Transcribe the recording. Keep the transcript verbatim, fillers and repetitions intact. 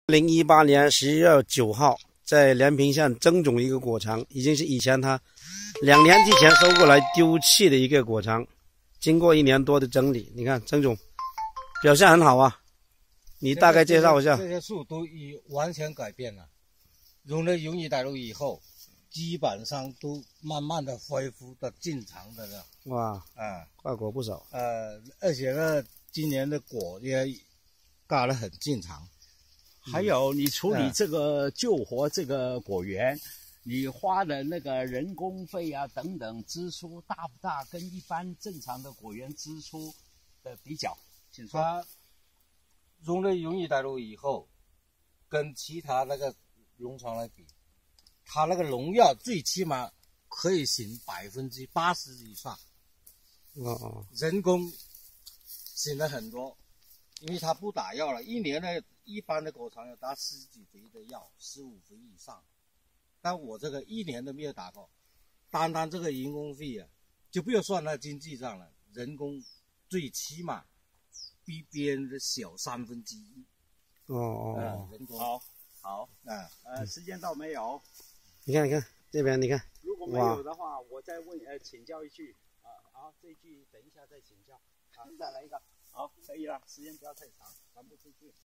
二零一八年十一月九号，在连平县曾总一个果场，已经是以前他两年之前收过来丢弃的一个果场，经过一年多的整理，你看曾总表现很好啊。你大概介绍一下。 这些树都已完全改变了，融了云雨带路以后，基本上都慢慢的恢复到正常的了。 哇， 啊， 挂果不少。 呃，而且呢，今年的果也嘎得很正常。 还有你处理这个救活这个果园，你花的那个人工费啊等等支出大不大？跟一般正常的果园支出的比较，请说。 它融了云雨带路以后，跟其他那个农场来比，它那个农药最起码可以省百分之八十以上。 哦哦， 人工省了很多，因为它不打药了，一年呢。一般的果场要打十几肥的药，十五肥以上，但我这个一年都没有打过，单单这个人工费啊，就不要算到经济上了，人工最起码比别人的小三分之一。 哦哦， 呃、人工好，好， 啊， 呃，时间到没有？ 你看，你看这边，你看， 如果没有的话，我再问呃请教一句啊啊，这句等一下再请教啊，再来一个，好，可以了，时间不要太长，传不出去。